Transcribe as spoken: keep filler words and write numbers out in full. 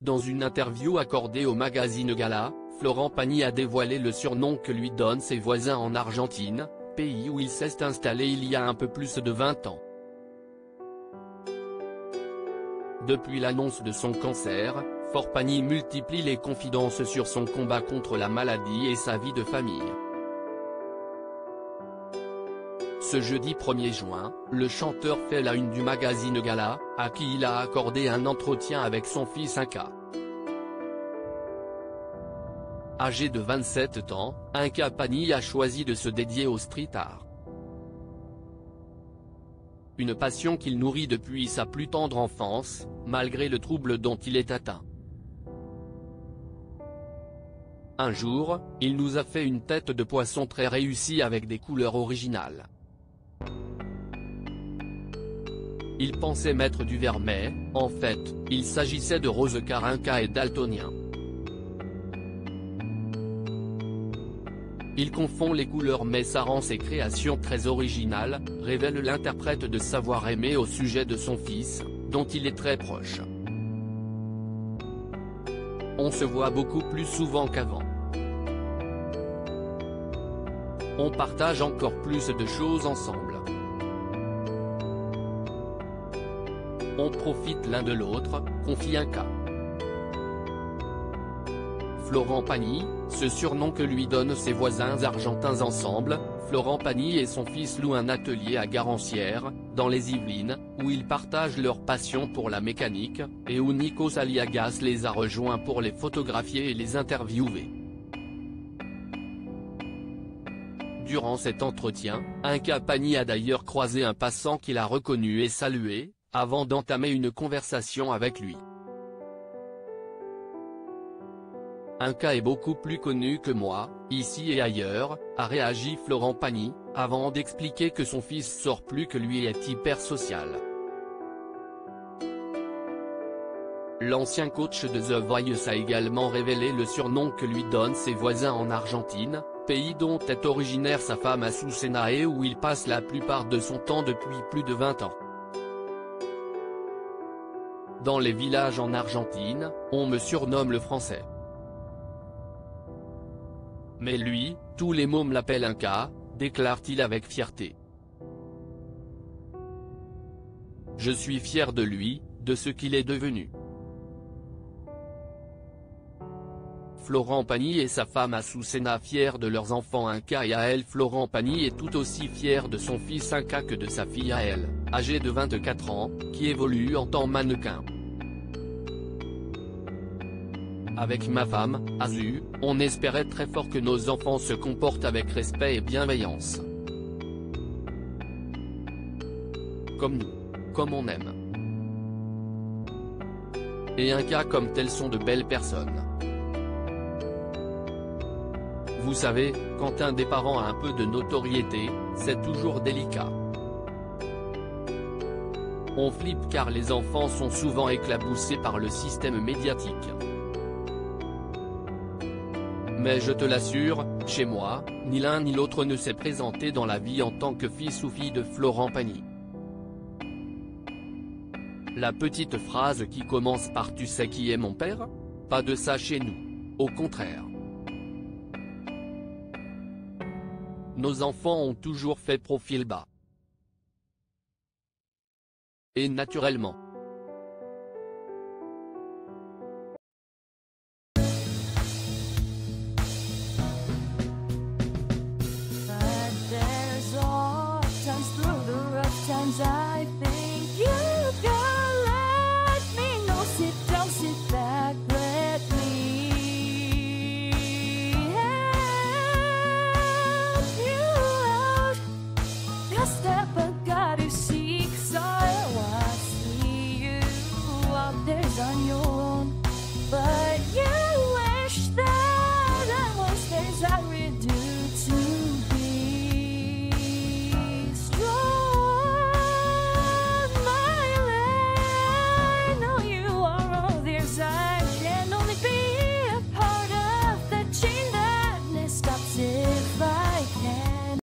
Dans une interview accordée au magazine Gala, Florent Pagny a dévoilé le surnom que lui donnent ses voisins en Argentine, pays où il s'est installé il y a un peu plus de vingt ans. Depuis l'annonce de son cancer, Florent Pagny multiplie les confidences sur son combat contre la maladie et sa vie de famille. Ce jeudi premier juin, le chanteur fait la une du magazine Gala, à qui il a accordé un entretien avec son fils Inca. Âgé de vingt-sept ans, Inca Pagny a choisi de se dédier au street art. Une passion qu'il nourrit depuis sa plus tendre enfance, malgré le trouble dont il est atteint. Un jour, il nous a fait une tête de poisson très réussie avec des couleurs originales. Il pensait mettre du vert mais, en fait, il s'agissait de rose car Inca est daltonien. Il confond les couleurs mais ça rend ses créations très originales, révèle l'interprète de Savoir Aimer au sujet de son fils, dont il est très proche. On se voit beaucoup plus souvent qu'avant. On partage encore plus de choses ensemble. On profite l'un de l'autre, confie Inca. Florent Pagny, ce surnom que lui donnent ses voisins argentins ensemble, Florent Pagny et son fils louent un atelier à Garancières, dans les Yvelines, où ils partagent leur passion pour la mécanique, et où Nikos Aliagas les a rejoints pour les photographier et les interviewer. Durant cet entretien, Inca Pagny a d'ailleurs croisé un passant qu'il a reconnu et salué, avant d'entamer une conversation avec lui. Inca est beaucoup plus connu que moi, ici et ailleurs, a réagi Florent Pagny, avant d'expliquer que son fils sort plus que lui est hyper social. L'ancien coach de The Voice a également révélé le surnom que lui donnent ses voisins en Argentine, pays dont est originaire sa femme Azucena et où il passe la plupart de son temps depuis plus de vingt ans. Dans les villages en Argentine, on me surnomme le français. Mais lui, tous les mômes l'appellent Inca, déclare-t-il avec fierté. Je suis fier de lui, de ce qu'il est devenu. Florent Pagny et sa femme Azucena fiers de leurs enfants Inca et Yael. Florent Pagny est tout aussi fier de son fils Inca que de sa fille Yael, âgée de vingt-quatre ans, qui évolue en tant mannequin. Avec ma femme, Azu, on espérait très fort que nos enfants se comportent avec respect et bienveillance. Comme nous. Comme on aime. Et Inca comme tels sont de belles personnes. Vous savez, quand un des parents a un peu de notoriété, c'est toujours délicat. On flippe car les enfants sont souvent éclaboussés par le système médiatique. Mais je te l'assure, chez moi, ni l'un ni l'autre ne s'est présenté dans la vie en tant que fils ou fille de Florent Pagny. La petite phrase qui commence par « Tu sais qui est mon père ?» Pas de ça chez nous. Au contraire. Nos enfants ont toujours fait profil bas. Et naturellement. But there's all times through the rough times I